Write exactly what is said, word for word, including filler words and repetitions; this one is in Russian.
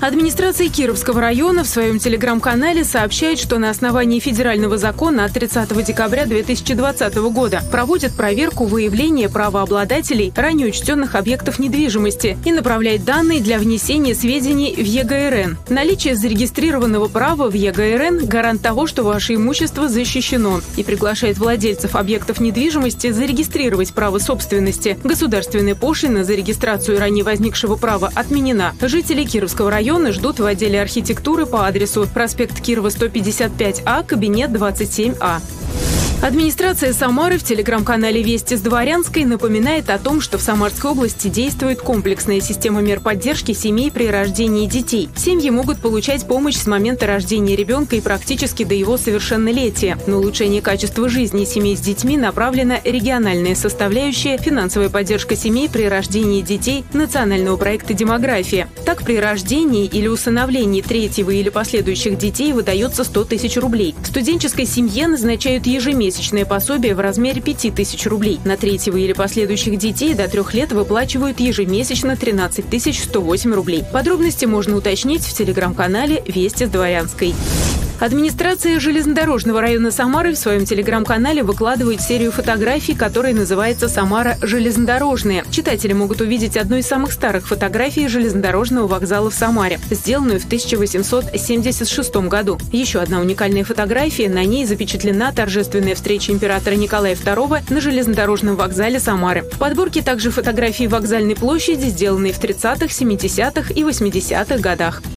Администрация Кировского района в своем телеграм-канале сообщает, что на основании федерального закона от тридцатого декабря две тысячи двадцатого года проводит проверку выявления правообладателей ранее учтенных объектов недвижимости и направляет данные для внесения сведений в Е Г Р Н. Наличие зарегистрированного права в Е Г Р Н – гарант того, что ваше имущество защищено, и приглашает владельцев объектов недвижимости зарегистрировать право собственности. Государственная пошлина за регистрацию ранее возникшего права отменена. Жители Кировского района ждут в отделе архитектуры по адресу проспект Кирова, сто пятьдесят пять А, кабинет двадцать семь А. Администрация Самары в телеграм-канале «Вести с Дворянской» напоминает о том, что в Самарской области действует комплексная система мер поддержки семей при рождении детей. Семьи могут получать помощь с момента рождения ребенка и практически до его совершеннолетия. На улучшение качества жизни семей с детьми направлена региональная составляющая «Финансовая поддержка семей при рождении детей» национального проекта «Демография». Так, при рождении или усыновлении третьего или последующих детей выдается сто тысяч рублей. В студенческой семье назначают ежемесячно Месячное пособие в размере пяти тысяч рублей. На третьего или последующих детей до трех лет выплачивают ежемесячно тринадцать тысяч сто восемь рублей. Подробности можно уточнить в телеграм-канале «Вести с Дворянской». Администрация железнодорожного района Самары в своем телеграм-канале выкладывает серию фотографий, которая называется «Самара железнодорожная». Читатели могут увидеть одну из самых старых фотографий железнодорожного вокзала в Самаре, сделанную в тысяча восемьсот семьдесят шестом году. Еще одна уникальная фотография, на ней запечатлена торжественная встреча императора Николая второго на железнодорожном вокзале Самары. В подборке также фотографии вокзальной площади, сделанные в тридцатых, семидесятых и восьмидесятых годах.